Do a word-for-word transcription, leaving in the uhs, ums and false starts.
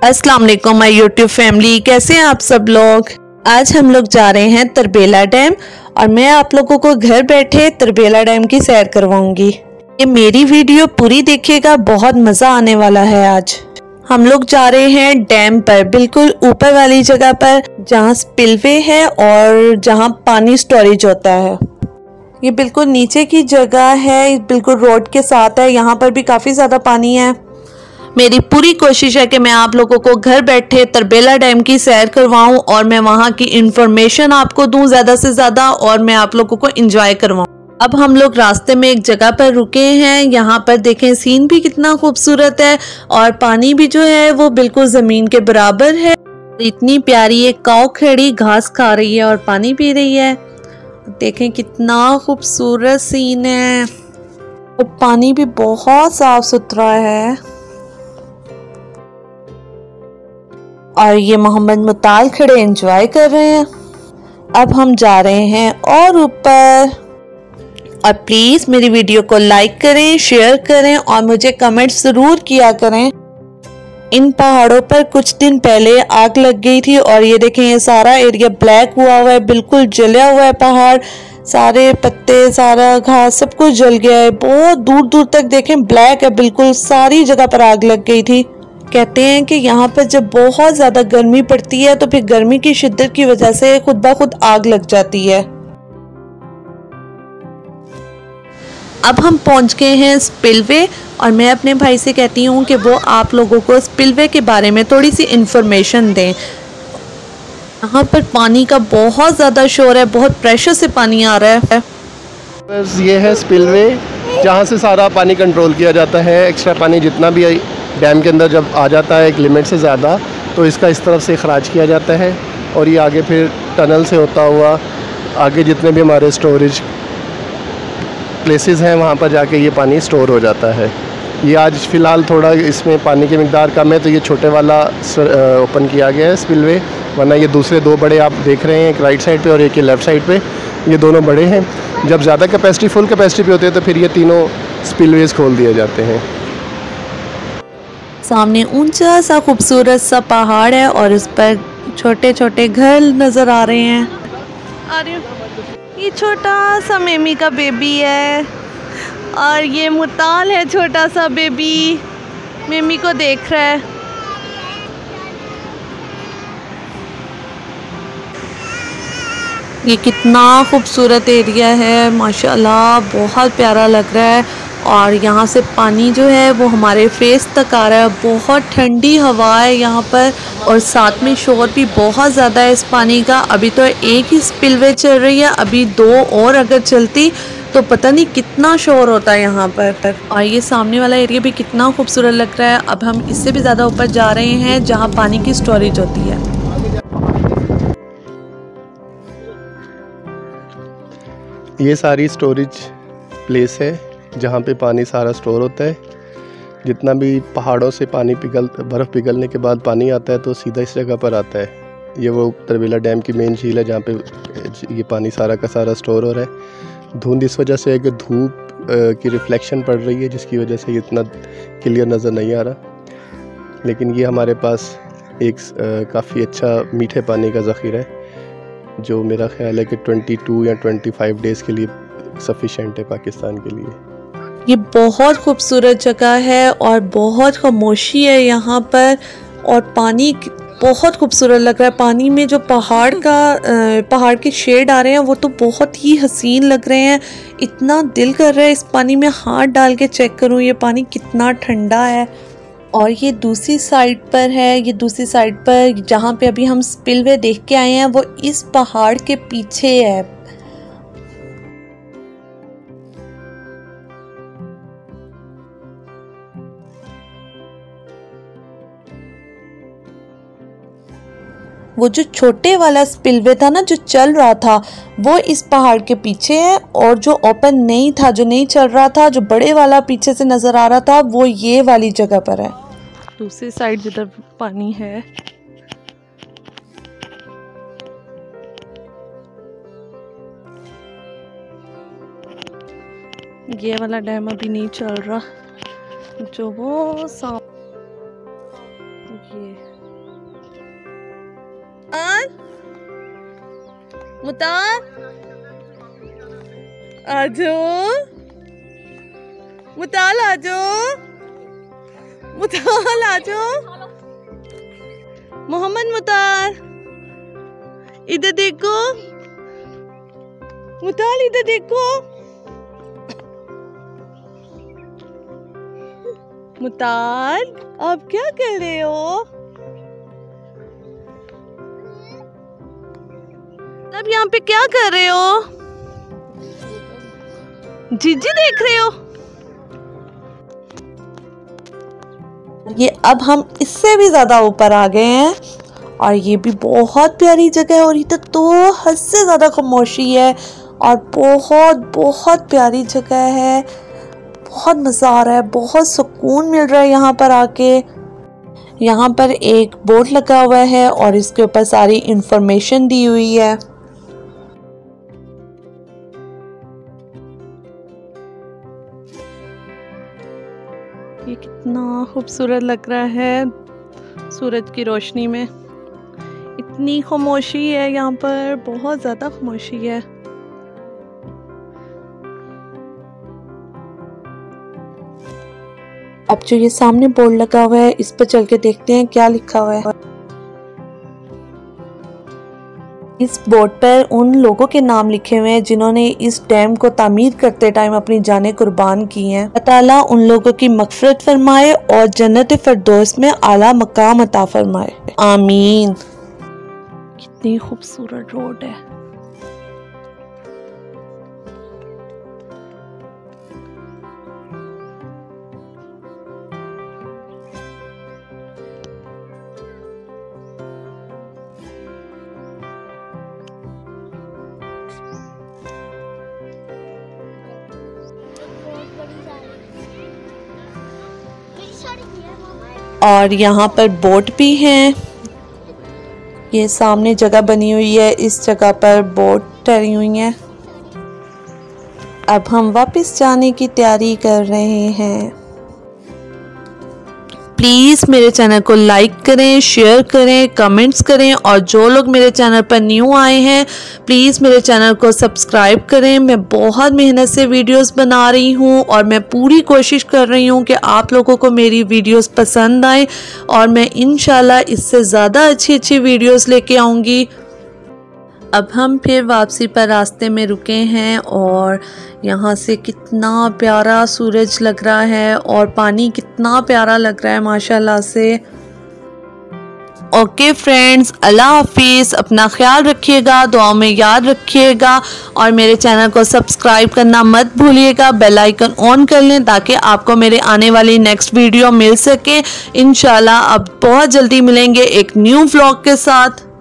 अस्सलाम वालेकुम my YouTube family, कैसे हैं आप सब लोग। आज हम लोग जा रहे हैं तरबेला डैम और मैं आप लोगों को घर बैठे तरबेला डैम की सैर करवाऊंगी। ये मेरी वीडियो पूरी देखिएगा, बहुत मज़ा आने वाला है। आज हम लोग जा रहे हैं डैम पर, बिल्कुल ऊपर वाली जगह पर जहाँ स्पिलवे है और जहाँ पानी स्टोरेज होता है। ये बिल्कुल नीचे की जगह है, बिल्कुल रोड के साथ है। यहाँ पर भी काफ़ी ज़्यादा पानी है। मेरी पूरी कोशिश है कि मैं आप लोगों को घर बैठे तरबेला डैम की सैर करवाऊं और मैं वहां की इंफॉर्मेशन आपको दूं ज़्यादा से ज़्यादा और मैं आप लोगों को एंजॉय करवाऊं। अब हम लोग रास्ते में एक जगह पर रुके हैं। यहाँ पर देखें सीन भी कितना खूबसूरत है और पानी भी जो है वो बिल्कुल ज़मीन के बराबर है। इतनी प्यारी एक काऊ खड़ी घास खा रही है और पानी पी रही है। देखें कितना खूबसूरत सीन है और पानी भी बहुत साफ सुथरा है। और ये मोहम्मद मुताल खड़े एंजॉय कर रहे हैं। अब हम जा रहे हैं और ऊपर। और प्लीज़ मेरी वीडियो को लाइक करें, शेयर करें और मुझे कमेंट ज़रूर किया करें। इन पहाड़ों पर कुछ दिन पहले आग लग गई थी और ये देखें ये सारा एरिया ब्लैक हुआ हुआ है, बिल्कुल जला हुआ है। पहाड़ सारे पत्ते, सारा घास सब कुछ जल गया है। बहुत दूर दूर तक देखें ब्लैक है, बिल्कुल सारी जगह पर आग लग गई थी। कहते हैं कि यहाँ पर जब बहुत ज़्यादा गर्मी पड़ती है तो फिर गर्मी की शिद्दत की वजह से खुद ब खुद आग लग जाती है। अब हम पहुँच गए हैं स्पिलवे और मैं अपने भाई से कहती हूँ कि वो आप लोगों को स्पिलवे के बारे में थोड़ी सी इंफॉर्मेशन दें। यहाँ पर पानी का बहुत ज़्यादा शोर है, बहुत प्रेशर से पानी आ रहा है। बस ये है स्पिलवे, जहाँ से सारा पानी कंट्रोल किया जाता है। एक्स्ट्रा पानी जितना भी डैम के अंदर जब आ जाता है एक लिमिट से ज़्यादा, तो इसका इस तरफ से खराज किया जाता है और ये आगे फिर टनल से होता हुआ आगे जितने भी हमारे स्टोरेज प्लेसेस हैं वहाँ पर जाके ये पानी स्टोर हो जाता है। ये आज फ़िलहाल थोड़ा इसमें पानी की मिकदार कम है तो ये छोटे वाला ओपन किया गया है स्पिलवे, वरना ये दूसरे दो बड़े आप देख रहे हैं, एक राइट साइड पे और एक लेफ़्ट साइड पे, ये दोनों बड़े हैं। जब ज़्यादा कैपेसिटी फुल कैपेसिटी पे होते हैं तो फिर ये तीनों स्पिलवेज खोल दिए जाते हैं। सामने ऊंचा सा खूबसूरत सा पहाड़ है और उस पर छोटे छोटे घर नज़र आ रहे हैं। अरे ये छोटा सा मेमी का बेबी है और ये मुताल है छोटा सा बेबी, मेमी को देख रहा है। ये कितना खूबसूरत एरिया है, माशाल्लाह बहुत प्यारा लग रहा है। और यहाँ से पानी जो है वो हमारे फेस तक आ रहा है। बहुत ठंडी हवा है यहाँ पर और साथ में शोर भी बहुत ज़्यादा है इस पानी का। अभी तो एक ही स्पिलवे चल रही है, अभी दो और अगर चलती तो पता नहीं कितना शोर होता है यहाँ पर। और ये सामने वाला एरिया भी कितना खूबसूरत लग रहा है। अब हम इससे भी ज़्यादा ऊपर जा रहे हैं जहाँ पानी की स्टोरेज होती है। ये सारी स्टोरेज प्लेस है जहाँ पे पानी सारा स्टोर होता है। जितना भी पहाड़ों से पानी पिघल बर्फ़ पिघलने के बाद पानी आता है तो सीधा इस जगह पर आता है। ये वो तरबेला डैम की मेन झील है जहाँ पे ये पानी सारा का सारा स्टोर हो रहा है। धुंध इस वजह से है कि धूप की रिफ्लेक्शन पड़ रही है जिसकी वजह से इतना क्लियर नज़र नहीं आ रहा, लेकिन ये हमारे पास एक काफ़ी अच्छा मीठे पानी का ज़ख़ीरा है जो मेरा ख्याल है कि बाईस या पच्चीस डेज़ के लिए सफिशेंट है पाकिस्तान के लिए। ये बहुत खूबसूरत जगह है और बहुत खामोशी है यहाँ पर और पानी बहुत खूबसूरत लग रहा है। पानी में जो पहाड़ का पहाड़ के शेड आ रहे हैं वो तो बहुत ही हसीन लग रहे हैं। इतना दिल कर रहा है इस पानी में हाथ डाल के चेक करूँ ये पानी कितना ठंडा है। और ये दूसरी साइड पर है, ये दूसरी साइड पर जहाँ पे अभी हम स्पिलवे देख के आए हैं वो इस पहाड़ के पीछे है। वो जो छोटे वाला स्पिलवे था ना जो चल रहा था वो इस पहाड़ के पीछे है और जो ओपन नहीं था, जो नहीं चल रहा था, जो बड़े वाला पीछे से नज़र आ रहा था वो ये वाली जगह पर है। दूसरी साइड जिधर पानी है ये वाला डैम अभी नहीं चल रहा, जो वो साफ ये मुताल आजो, मुताल आजो, मुताल आजो, मोहम्मद मुताल इधर देखो, मुताल इधर देखो, मुताल आप क्या कर रहे हो? अब यहाँ पे क्या कर रहे हो? जीजी देख रहे हो? ये अब हम इससे भी ज्यादा ऊपर आ गए हैं और ये भी बहुत प्यारी जगह है और इधर तो हद से ज्यादा खामोशी है और बहुत बहुत प्यारी जगह है। बहुत मज़ा आ रहा है, बहुत सुकून मिल रहा है यहाँ पर आके। यहाँ पर एक बोर्ड लगा हुआ है और इसके ऊपर सारी इंफॉर्मेशन दी हुई है। ये कितना खूबसूरत लग रहा है सूरज की रोशनी में। इतनी खामोशी है यहाँ पर, बहुत ज़्यादा खामोशी है। अब जो ये सामने बोर्ड लगा हुआ है इस पर चल के देखते हैं क्या लिखा हुआ है। इस बोर्ड पर उन लोगों के नाम लिखे हुए हैं जिन्होंने इस डैम को तामीर करते टाइम अपनी जानें कुर्बान की हैं। अल्लाह ताला उन लोगों की मग़फ़िरत फरमाए और जन्नत फ़िरदौस में आला मकाम अता फरमाए, आमीन। कितनी खूबसूरत रोड है। और यहाँ पर बोट भी हैं। ये सामने जगह बनी हुई है, इस जगह पर बोट ठहरी हुई है। अब हम वापस जाने की तैयारी कर रहे हैं। प्लीज़ मेरे चैनल को लाइक करें, शेयर करें, कमेंट्स करें और जो लोग मेरे चैनल पर न्यू आए हैं प्लीज़ मेरे चैनल को सब्सक्राइब करें। मैं बहुत मेहनत से वीडियोस बना रही हूँ और मैं पूरी कोशिश कर रही हूँ कि आप लोगों को मेरी वीडियोस पसंद आए और मैं इंशाल्लाह इससे ज़्यादा अच्छी अच्छी वीडियोस लेके आऊँगी। अब हम फिर वापसी पर रास्ते में रुके हैं और यहाँ से कितना प्यारा सूरज लग रहा है और पानी कितना प्यारा लग रहा है माशाल्लाह से। ओके फ्रेंड्स, अल्लाह हाफिज़। अपना ख्याल रखिएगा, दुआओं में याद रखिएगा और मेरे चैनल को सब्सक्राइब करना मत भूलिएगा। बेल आइकन ऑन कर लें ताकि आपको मेरे आने वाली नेक्स्ट वीडियो मिल सके। इंशाल्लाह अब बहुत जल्दी मिलेंगे एक न्यू व्लॉग के साथ।